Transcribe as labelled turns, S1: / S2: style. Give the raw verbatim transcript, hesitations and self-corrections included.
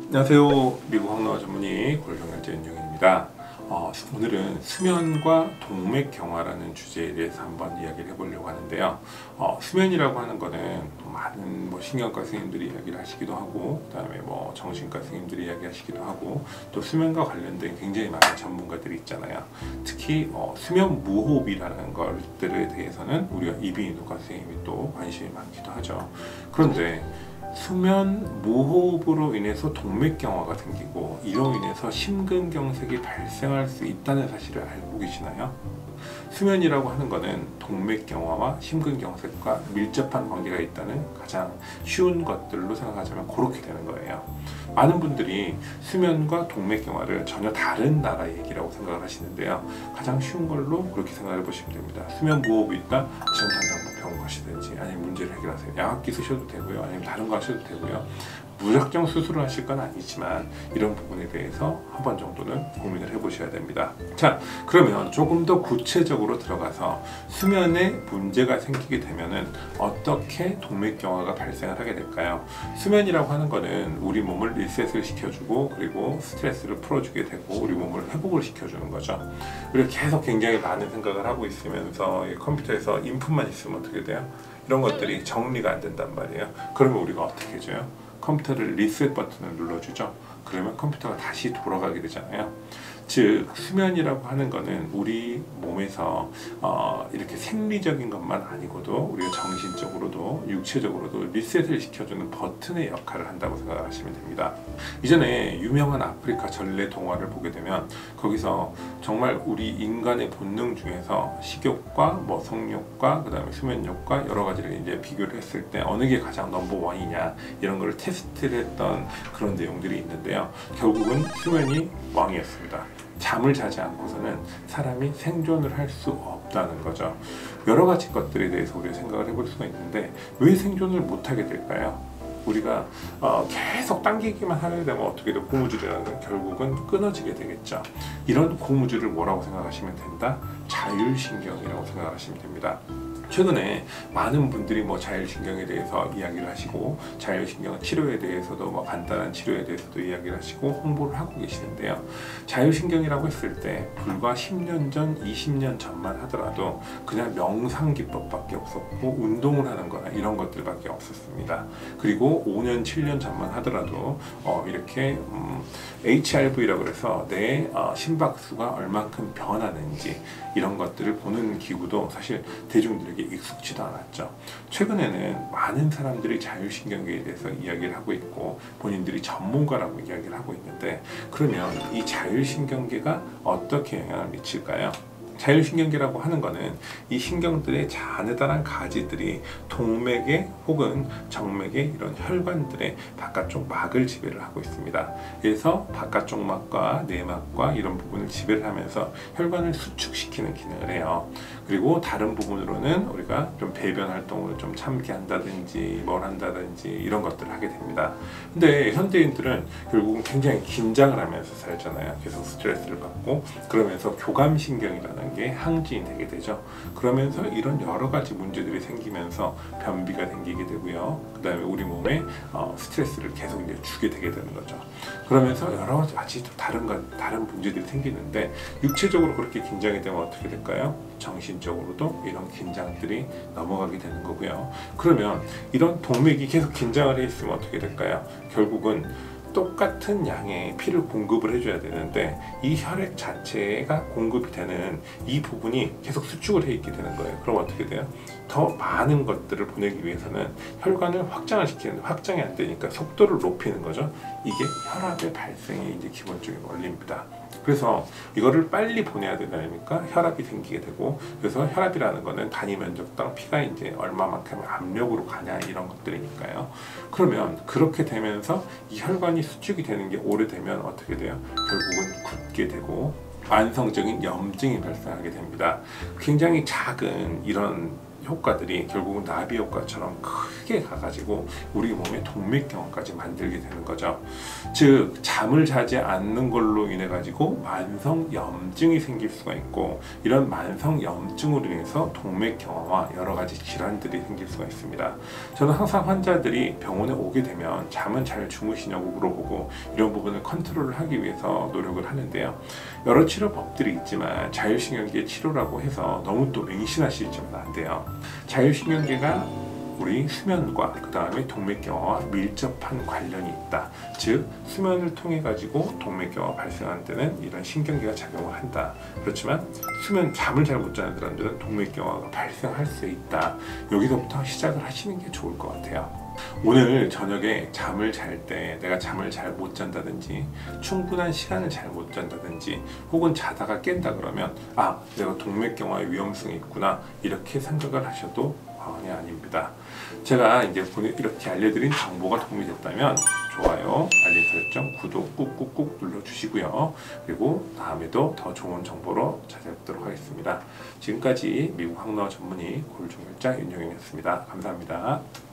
S1: 안녕하세요. 미국 항노화 전문의 골병열제 윤용입니다. 어, 오늘은 수면과 동맥경화라는 주제에 대해서 한번 이야기를 해보려고 하는데요. 어, 수면이라고 하는 거는 많은 뭐 신경과 선생님들이 이야기를 하시기도 하고, 그 다음에 뭐 정신과 선생님들이 이야기하시기도 하고, 또 수면과 관련된 굉장히 많은 전문가들이 있잖아요. 특히 어, 수면 무호흡이라는 것들에 대해서는 우리가 이비인후과 선생님이 또 관심이 많기도 하죠. 그런데 수면 무호흡으로 인해서 동맥경화가 생기고 이로 인해서 심근경색이 발생할 수 있다는 사실을 알고 계시나요? 수면이라고 하는 것은 동맥경화와 심근경색과 밀접한 관계가 있다는 가장 쉬운 것들로 생각하자면 그렇게 되는 거예요. 많은 분들이 수면과 동맥경화를 전혀 다른 나라 얘기라고 생각을 하시는데요. 가장 쉬운 걸로 그렇게 생각해 보시면 됩니다. 수면 무호흡이 있다? 지금 당장 병원 가시든지 아니면 문제를 해결하세요. 약학기 쓰셔도 되고요. 아니면 다른 거 하셔도 되고요. 무작정 수술을 하실 건 아니지만 이런 부분에 대해서 한 번 정도는 고민을 해보셔야 됩니다. 자, 그러면 조금 더 구체적으로 들어가서 수면에 문제가 생기게 되면은 어떻게 동맥경화가 발생을 하게 될까요? 수면이라고 하는 거는 우리 몸을 리셋을 시켜주고 그리고 스트레스를 풀어주게 되고 우리 몸을 회복을 시켜주는 거죠. 우리가 계속 굉장히 많은 생각을 하고 있으면서 컴퓨터에서 인풋만 있으면 어떻게 돼요? 이런 것들이 정리가 안 된단 말이에요. 그러면 우리가 어떻게 해줘요? 컴퓨터를 리셋 버튼을 눌러주죠. 그러면 컴퓨터가 다시 돌아가게 되잖아요. 즉 수면이라고 하는 거는 우리 몸에서 어, 이렇게 생리적인 것만 아니고도 우리가 정신적으로도 육체적으로도 리셋을 시켜주는 버튼의 역할을 한다고 생각하시면 됩니다. 이전에 유명한 아프리카 전래 동화를 보게 되면 거기서 정말 우리 인간의 본능 중에서 식욕과 뭐 성욕과 그 다음에 수면욕과 여러 가지를 이제 비교를 했을 때 어느 게 가장 넘버원이냐 이런 걸 테스트를 했던 그런 내용들이 있는데요. 결국은 수면이 왕이었습니다. 잠을 자지 않고서는 사람이 생존을 할 수 없다는 거죠. 여러 가지 것들에 대해서 우리가 생각을 해볼 수가 있는데 왜 생존을 못하게 될까요? 우리가 어, 계속 당기기만 하게 되면 어떻게 돼? 고무줄이라는 건 결국은 끊어지게 되겠죠. 이런 고무줄을 뭐라고 생각하시면 된다? 자율신경이라고 생각하시면 됩니다. 최근에 많은 분들이 뭐 자율신경에 대해서 이야기를 하시고 자율신경 치료에 대해서도 뭐 간단한 치료에 대해서도 이야기를 하시고 홍보를 하고 계시는데요. 자율신경이라고 했을 때 불과 십 년 전, 이십 년 전만 하더라도 그냥 명상 기법밖에 없었고 운동을 하는 거나 이런 것들밖에 없었습니다. 그리고 오 년, 칠 년 전만 하더라도 어 이렇게 음 에이치알브이라고 해서 내 어 심박수가 얼만큼 변하는지 이런 것들을 보는 기구도 사실 대중들에게 익숙지도 않았죠. 최근에는 많은 사람들이 자율신경계에 대해서 이야기를 하고 있고 본인들이 전문가라고 이야기를 하고 있는데 그러면 이 자율신경계가 어떻게 영향을 미칠까요? 자율신경계라고 하는 것은 이 신경들의 자느다란 가지들이 동맥에 혹은 정맥에 이런 혈관들의 바깥쪽 막을 지배를 하고 있습니다. 그래서 바깥쪽 막과 내막과 이런 부분을 지배를 하면서 혈관을 수축시키는 기능을 해요. 그리고 다른 부분으로는 우리가 좀 배변 활동을 좀 참게 한다든지 뭘 한다든지 이런 것들을 하게 됩니다. 근데 현대인들은 결국은 굉장히 긴장을 하면서 살잖아요. 계속 스트레스를 받고 그러면서 교감신경이라는 게 항진이 되게 되죠. 그러면서 이런 여러 가지 문제들이 생기면서 변비가 생기게 되고요. 그 다음에 우리 몸에 어, 스트레스를 계속 이제 주게 되게 되는 거죠. 그러면서 여러 가지 또 다른 것, 다른 문제들이 생기는데 육체적으로 그렇게 긴장이 되면 어떻게 될까요? 정신적으로도 이런 긴장들이 넘어가게 되는 거고요. 그러면 이런 동맥이 계속 긴장을 해 있으면 어떻게 될까요? 결국은 똑같은 양의 피를 공급을 해줘야 되는데 이 혈액 자체가 공급이 되는 이 부분이 계속 수축을 해 있게 되는 거예요. 그럼 어떻게 돼요? 더 많은 것들을 보내기 위해서는 혈관을 확장을 시키는데 확장이 안 되니까 속도를 높이는 거죠. 이게 혈압의 발생의 이제 기본적인 원리입니다. 그래서 이거를 빨리 보내야 되다 보니까 혈압이 생기게 되고 그래서 혈압이라는 거는 단위 면적당 피가 이제 얼마만큼 압력으로 가냐 이런 것들이니까요. 그러면 그렇게 되면서 이 혈관이 수축이 되는 게 오래되면 어떻게 돼요? 결국은 굳게 되고 만성적인 염증이 발생하게 됩니다. 굉장히 작은 이런 효과들이 결국은 나비 효과처럼 크게 가가지고 우리 몸에 동맥경화까지 만들게 되는 거죠. 즉 잠을 자지 않는 걸로 인해 가지고 만성 염증이 생길 수가 있고, 이런 만성 염증으로 인해서 동맥경화와 여러 가지 질환들이 생길 수가 있습니다. 저는 항상 환자들이 병원에 오게 되면 잠은 잘 주무시냐고 물어보고 이런 부분을 컨트롤을 하기 위해서 노력을 하는데요. 여러 치료법들이 있지만 자율신경계 치료라고 해서 너무 또 맹신하시지는 안 돼요. 자율신경계가 우리 수면과 그 다음에 동맥경화와 밀접한 관련이 있다. 즉 수면을 통해 가지고 동맥경화 발생하는 데는 이런 신경계가 작용을 한다. 그렇지만 수면 잠을 잘 못 자는 사람들은 동맥경화가 발생할 수 있다. 여기서부터 시작을 하시는 게 좋을 것 같아요. 오늘 저녁에 잠을 잘 때 내가 잠을 잘 못 잔다든지 충분한 시간을 잘 못 잔다든지 혹은 자다가 깬다 그러면 아 내가 동맥경화의 위험성이 있구나 이렇게 생각을 하셔도 과언이 아닙니다. 제가 이제 이렇게 알려드린 정보가 도움이 됐다면 좋아요, 알림 설정, 구독 꾹꾹꾹 눌러주시고요. 그리고 다음에도 더 좋은 정보로 찾아뵙도록 하겠습니다. 지금까지 미국 항노화 전문의 골종혈자 윤영현이었습니다. 감사합니다.